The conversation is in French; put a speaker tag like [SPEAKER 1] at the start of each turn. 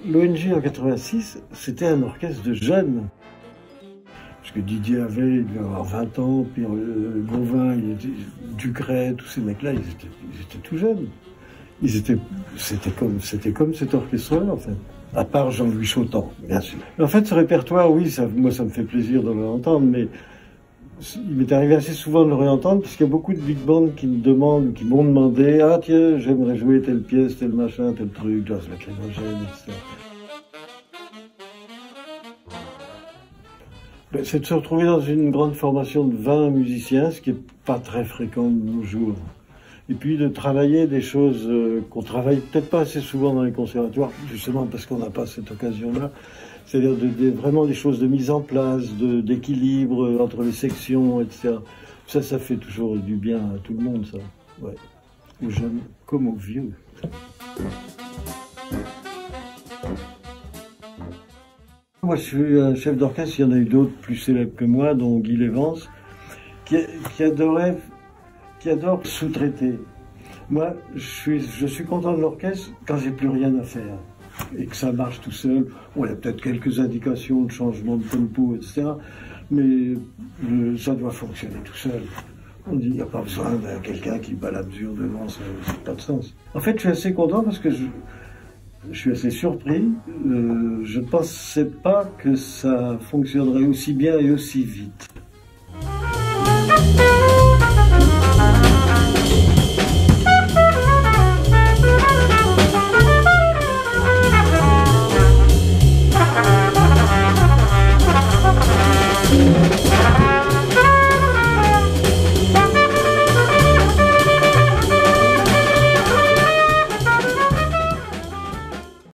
[SPEAKER 1] L'ONG en 86, c'était un orchestre de jeunes. Parce que Didier Havet, il devait avoir 20 ans, puis Gauvin, Ducret, tous ces mecs-là, ils étaient tout jeunes. C'était comme cet orchestre-là, en fait. À part Jean-Louis Chautan, bien sûr. En fait, ce répertoire, oui, moi, ça me fait plaisir de l'entendre, mais il m'est arrivé assez souvent de le réentendre, puisqu'il y a beaucoup de big bands qui m'ont demandé, ah tiens, j'aimerais jouer telle pièce, tel machin, tel truc, Gaz Lacrymogène, etc. C'est de se retrouver dans une grande formation de 20 musiciens, ce qui n'est pas très fréquent de nos jours. Et puis de travailler des choses qu'on travaille peut-être pas assez souvent dans les conservatoires, justement parce qu'on n'a pas cette occasion-là. C'est-à-dire vraiment des choses de mise en place, d'équilibre entre les sections, etc. Ça fait toujours du bien à tout le monde, ça. Ouais. Aux jeunes comme aux vieux. Moi, je suis un chef d'orchestre, il y en a eu d'autres plus célèbres que moi, dont Guy Lévance, qui adore sous-traiter. Moi, je suis content de l'orchestre quand j'ai plus rien à faire et que ça marche tout seul. Bon, il y a peut-être quelques indications de changement de tempo, etc. Mais ça doit fonctionner tout seul. On dit, il n'y a pas besoin de quelqu'un qui bat la mesure devant, ça n'a pas de sens. En fait, je suis assez content parce que je suis assez surpris. Je ne pensais pas que ça fonctionnerait aussi bien et aussi vite.